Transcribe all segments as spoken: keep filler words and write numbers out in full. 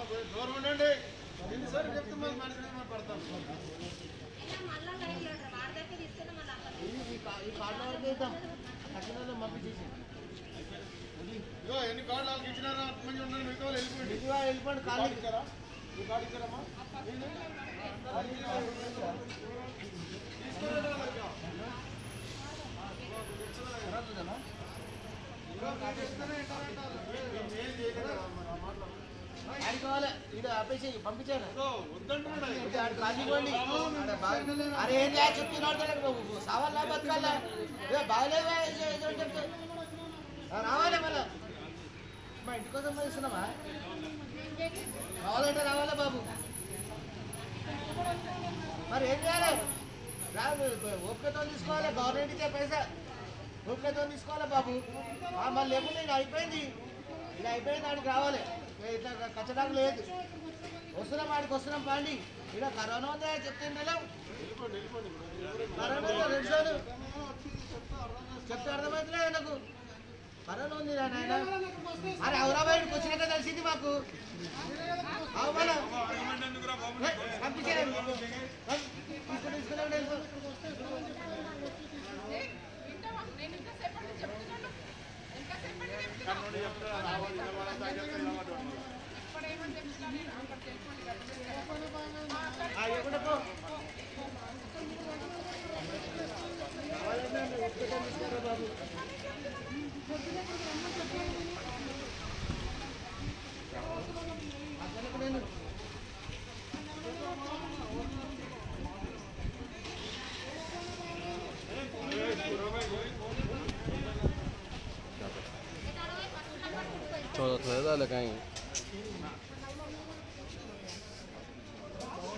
government అండి ఎన్నిసార్లు చెప్తే మళ్ళీ మనిషి పడతాం ఈ కార్డు వరకు ఇద్దాం తక్షణంలో పంపించేసి ఎన్ని కార్డులు వాళ్ళకి ఇచ్చినారా మంచి ఉండండి మిగతా వాళ్ళు వెళ్ళిపోయింది మిగతా వెళ్ళిపోండి కార్డు ఇచ్చారా ఈ కార్డు ఇచ్చారమ్మా కావాలి ఇక్కడ ఆపేసి పంపించాను అరే ఏం చెప్తున్నాడు సవాళ్ళ బతకాలా బాగలేవా చెప్తా రావాలి మళ్ళా మా ఇంటి కోసం ఇస్తున్నామా రావాలంటే రావాలా బాబు మరి ఏం చేయాలి ఓపికతో తీసుకోవాలి గవర్నమెంట్ ఇచ్చే పైసా ఓపికతో తీసుకోవాలి బాబు మళ్ళీ లేకుండా ఇది అయిపోయింది ఇది అయిపోయింది ఆడికి రావాలి ఇట్లా కచ్చడానికి లేదు వస్తున్నాం ఆడికి వస్తున్నాం పాండి ఇక్కడ కరోనా ఉందా చెప్తే కరోనా రెండు రోజులు చెప్తే అర్థమవుతుందే నాకు కరోనా ఉంది నాయన అరే హైదరాబాద్కి వచ్చినాక తెలిసింది మాకు పంపించారు తీసుకుని తీసుకుని బాబు నేను थोड़ा थोड़ा लगाएंगे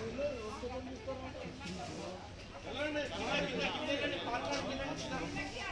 వెళ్ళండి